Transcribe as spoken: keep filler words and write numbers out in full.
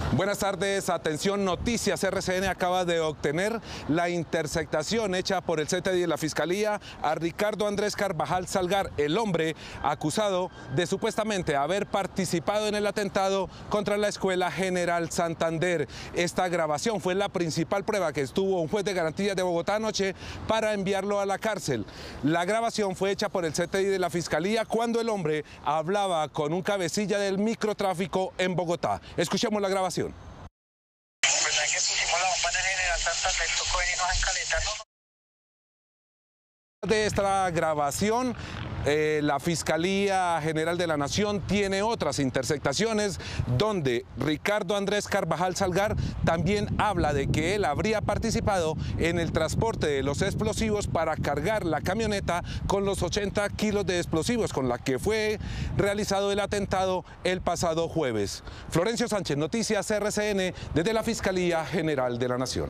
Buenas tardes, atención, Noticias R C N acaba de obtener la interceptación hecha por el C T I de la Fiscalía a Ricardo Andrés Carvajal Salgar, el hombre acusado de supuestamente haber participado en el atentado contra la Escuela General Santander. Esta grabación fue la principal prueba que estuvo un juez de garantías de Bogotá anoche para enviarlo a la cárcel. La grabación fue hecha por el C T I de la Fiscalía cuando el hombre hablaba con un cabecilla del microtráfico en Bogotá. Escuchemos la grabación. ¿Verdad que pusimos la bomba en el General Santander? Tocó venirnos a encaletar, ¿no? De esta grabación, eh, la Fiscalía General de la Nación tiene otras interceptaciones donde Ricardo Andrés Carvajal Salgar también habla de que él habría participado en el transporte de los explosivos para cargar la camioneta con los ochenta kilos de explosivos con la que fue realizado el atentado el pasado jueves. Florencio Sánchez, Noticias R C N desde la Fiscalía General de la Nación.